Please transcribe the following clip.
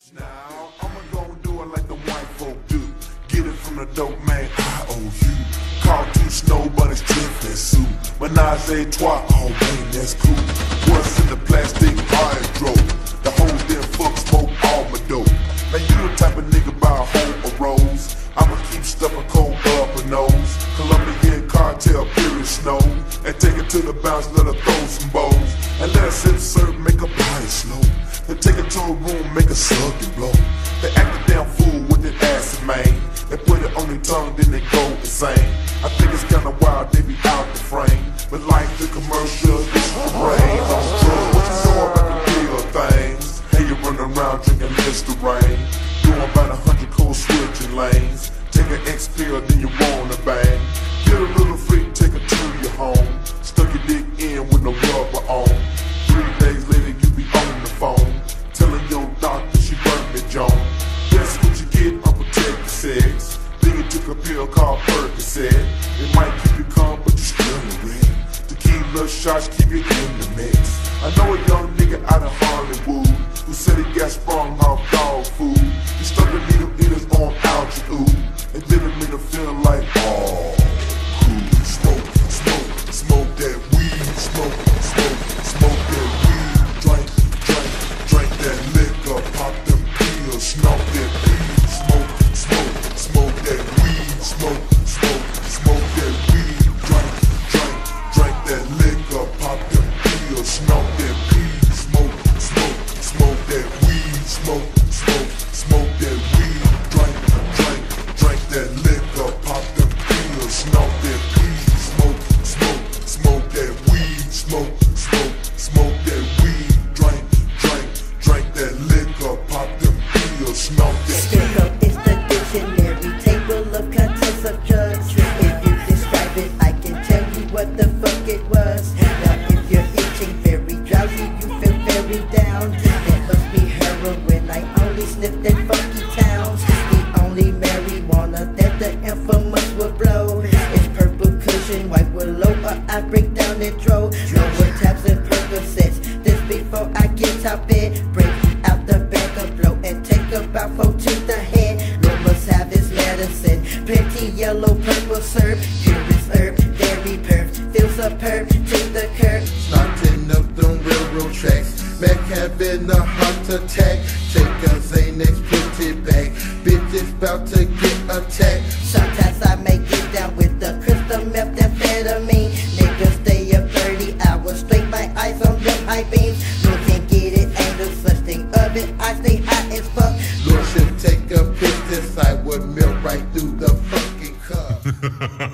Now, I'ma go and do it like the white folk do. Get it from the dope man, I-O-U. Cartoon snow bunnies, Clifton suit. Menage a trois, oh man, that's cool. What's in the plastic hydro? The hoes then fuck, smoke all my dope. Now you the type of nigga buy a hoe or rose. I'ma keep stuffing cold up her nose. Colombian cartel, period snow. And take it to the bounce, let her throw some bows. And let her sip, serve, make her body slow. Then take her to a room, make her suck and blow. They act a damn fool with that acid, man. They put it on their tongue, then they go insane. I think it's kinda wild, they be out the frame. But like the commercial, it's the rain on drugs. What you know about the real things? Hey, you run around drinking Listerine. Doing about 100 cold switching lanes. Take an X-pill, then you wanna bang. Get a little freak, take her to your home. Stuck your dick in with no rubber on. 3 days later, you be on the phone. Telling your doctor she burnt me, Joan. That's what you get, unprotected sex. Then you took a pill called Percocet. It might keep you calm, but you still in red. Tequila shots keep you in the mix. I know a young nigga out of Hollywood who said he got sprung off dog food. He stuck the needle in his arm altitude and didn't mean to feel like, oh, cool. Smoke, smoke, smoke that weed. Smoke, smoke, smoke that weed. Drink, drink, drink that liquor. Pop them pills, smoke that weed. Smoke, smoke, smoke that weed. Smoke, smoke, smoke that weed. Drink, drink, drink that liquor. Pop them pills, smoke that weed. Smoke, smoke, smoke that weed. Smoke, smoke, smoke that weed. Drink, drink, drink that liquor. Pop them pills, smoke that weed. Smoke, smoke, smoke that weed. Smoke, smoke, smoke that weed. Drink, drink, drink that liquor. Pop them pills, smoke that weed. Sicko is the dictionary, table of contents of drugs. If you describe it, I can tell you what the fuck it was. Now if you're itching, very drowsy, you feel very down. That must be heroin, I only sniffed in funky towns. The only marijuana that the infamous will blow is purple cushion, white willow, or I break down and throw. No more taps and Percocets. This before I get top it, break out the bag of blow and take about 4 to the head. Lord must have his medicine, plenty yellow, purple syrup, purest herb, dairy perf, feels superb to the curb. Starting up them railroad tracks, Mac having a heart attack. Take a Xanax, put it back. Bitch is about to get attacked. Sometimes I may get down with the crystal methamphetamine. Niggas stay up 30 hours straight, my eyes on them high beams. No can't get it, ain't no such thing of it. I stay high as fuck. Lord should take a piss, this I would melt right through the fucking cup.